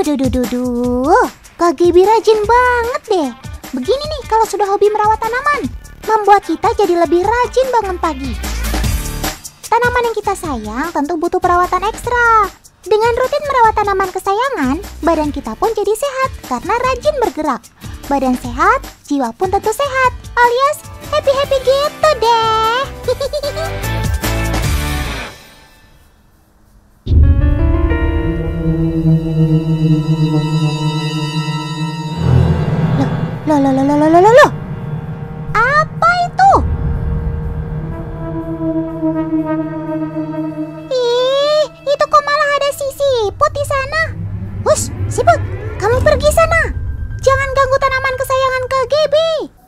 Duh, Kak Gaby rajin banget deh. Begini nih kalau sudah hobi merawat tanaman, membuat kita jadi lebih rajin bangun pagi. Tanaman yang kita sayang tentu butuh perawatan ekstra. Dengan rutin merawat tanaman kesayangan, badan kita pun jadi sehat karena rajin bergerak. Badan sehat, jiwa pun tentu sehat, alias happy-happy gitu deh. Loh. Apa itu? Ih, itu kok malah ada si siput di sana. Hush, siput, kamu pergi sana. Jangan ganggu tanaman kesayangan Kak Gaby.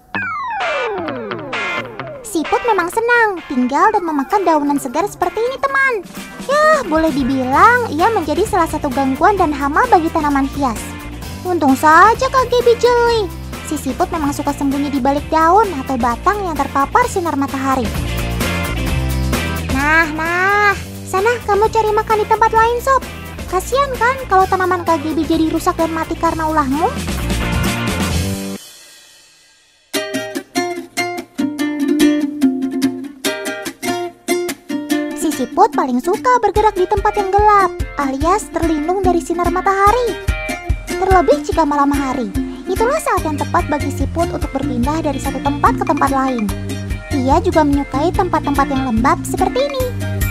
Siput memang senang tinggal dan memakan daunan segar seperti ini, teman. Ya, boleh dibilang ia menjadi salah satu gangguan dan hama bagi tanaman hias. Untung saja Kak Gaby jeli. Si siput memang suka sembunyi di balik daun atau batang yang terpapar sinar matahari. Nah, sana kamu cari makan di tempat lain, Sob. Kasian kan kalau tanaman Kak Gaby jadi rusak dan mati karena ulahmu? Si siput paling suka bergerak di tempat yang gelap, alias terlindung dari sinar matahari. Terlebih jika malam hari. Itulah saat yang tepat bagi siput untuk berpindah dari satu tempat ke tempat lain. Ia juga menyukai tempat-tempat yang lembab seperti ini.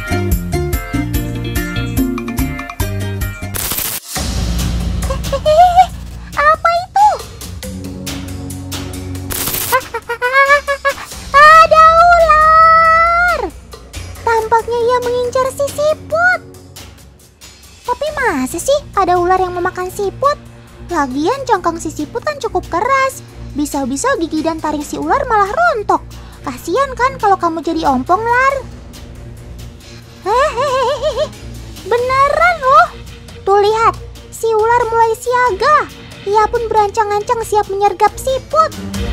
Apa itu? Ada ular! Tampaknya ia mengincar si siput. Tapi masa sih ada ular yang memakan siput? Lagian cangkang si siput kan cukup keras. Bisa-bisa gigi dan taring si ular malah rontok. Kasian kan kalau kamu jadi ompong, Lar. Hehehe, beneran loh. Tuh lihat, si ular mulai siaga. Ia pun berancang-ancang siap menyergap siput.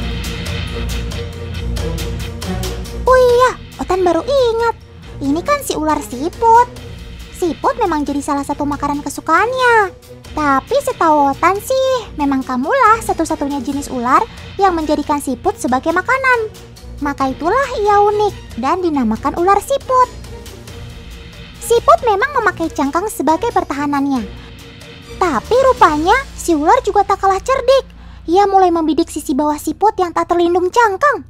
Oh iya, Otan baru ingat. Ini kan si ular siput. Siput memang jadi salah satu makanan kesukaannya. Tapi setahu Otan sih, memang kamulah satu-satunya jenis ular yang menjadikan siput sebagai makanan. Maka itulah ia unik dan dinamakan ular siput. Siput memang memakai cangkang sebagai pertahanannya. Tapi rupanya si ular juga tak kalah cerdik. Ia mulai membidik sisi bawah siput yang tak terlindung cangkang.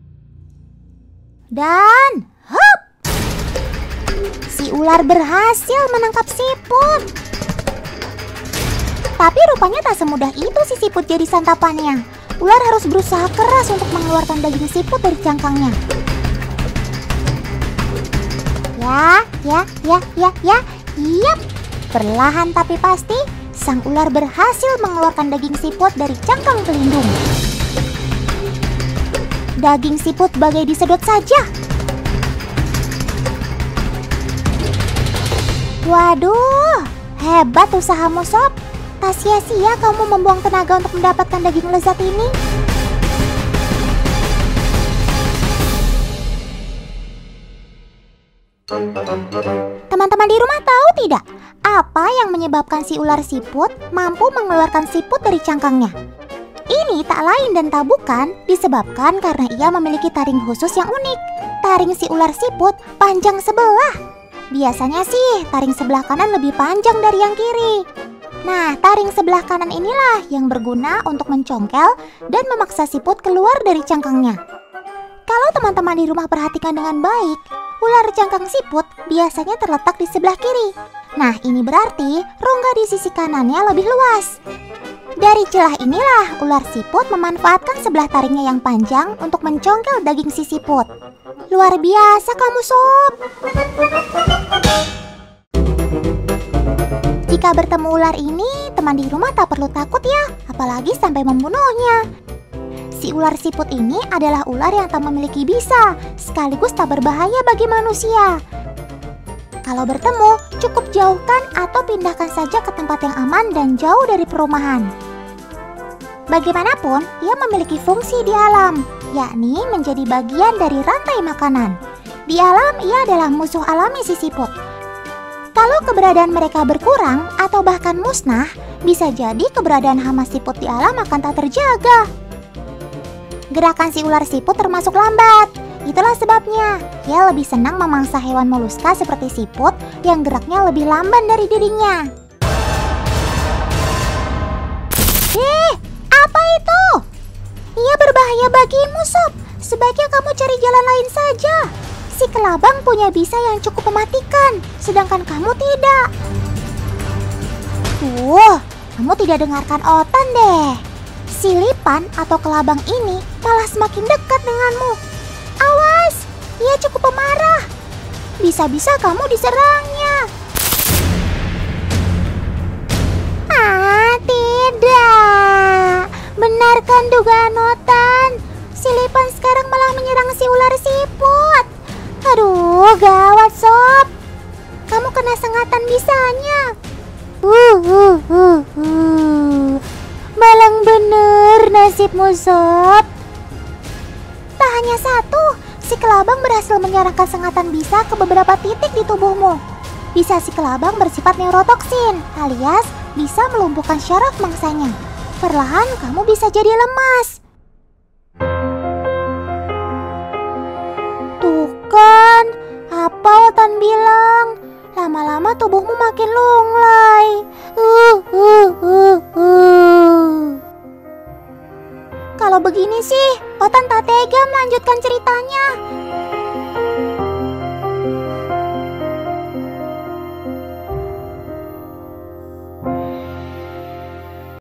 Dan hop! Si ular berhasil menangkap siput. Tapi rupanya tak semudah itu si siput jadi santapannya. Ular harus berusaha keras untuk mengeluarkan daging siput dari cangkangnya. Yap. Perlahan tapi pasti, sang ular berhasil mengeluarkan daging siput dari cangkang pelindung. Daging siput bagai disedot saja. Waduh, hebat usahamu, Sob. Tak sia-sia kamu membuang tenaga untuk mendapatkan daging lezat ini. Teman-teman di rumah tahu tidak? Apa yang menyebabkan si ular siput mampu mengeluarkan siput dari cangkangnya? Ini tak lain dan tak bukan disebabkan karena ia memiliki taring khusus yang unik. Taring si ular siput panjang sebelah. Biasanya sih taring sebelah kanan lebih panjang dari yang kiri. Nah, taring sebelah kanan inilah yang berguna untuk mencongkel dan memaksa siput keluar dari cangkangnya. Kalau teman-teman di rumah perhatikan dengan baik, ular cangkang siput biasanya terletak di sebelah kiri. Nah, ini berarti rongga di sisi kanannya lebih luas. Dari celah inilah ular siput memanfaatkan sebelah taringnya yang panjang untuk mencongkel daging si siput. Luar biasa kamu, Sob! Jika bertemu ular ini, teman di rumah tak perlu takut ya, apalagi sampai membunuhnya. Si ular siput ini adalah ular yang tak memiliki bisa, sekaligus tak berbahaya bagi manusia. Kalau bertemu, cukup jauhkan atau pindahkan saja ke tempat yang aman dan jauh dari perumahan. Bagaimanapun, ia memiliki fungsi di alam, yakni menjadi bagian dari rantai makanan. Di alam, ia adalah musuh alami si siput. Kalau keberadaan mereka berkurang atau bahkan musnah, bisa jadi keberadaan hama siput di alam akan tak terjaga. Gerakan si ular siput termasuk lambat. Itulah sebabnya ia lebih senang memangsa hewan moluska seperti siput yang geraknya lebih lamban dari dirinya. Apa itu? Ia berbahaya bagimu, Sob. Sebaiknya kamu cari jalan lain saja. Si kelabang punya bisa yang cukup mematikan, sedangkan kamu tidak. Kamu tidak dengarkan Otan deh. Si lipan atau kelabang ini malah semakin dekat denganmu. Awas, ia cukup pemarah. Bisa-bisa kamu diserangnya. Tidak. Benarkan dugaan Otan. Si lipan sekarang malah menyerang si ular siput. Aduh, gawat, Sob. Kamu kena sengatan bisanya. Malang bener nasibmu, Sob. Tak hanya satu, si kelabang berhasil menyarankan sengatan bisa ke beberapa titik di tubuhmu. Bisa si kelabang bersifat neurotoksin, alias bisa melumpuhkan syaraf mangsanya. Perlahan kamu bisa jadi lemas. Tuh kan, apa Otan bilang? Lama-lama tubuhmu makin lunglai. Kalau begini sih, Otan tak tega melanjutkan ceritanya.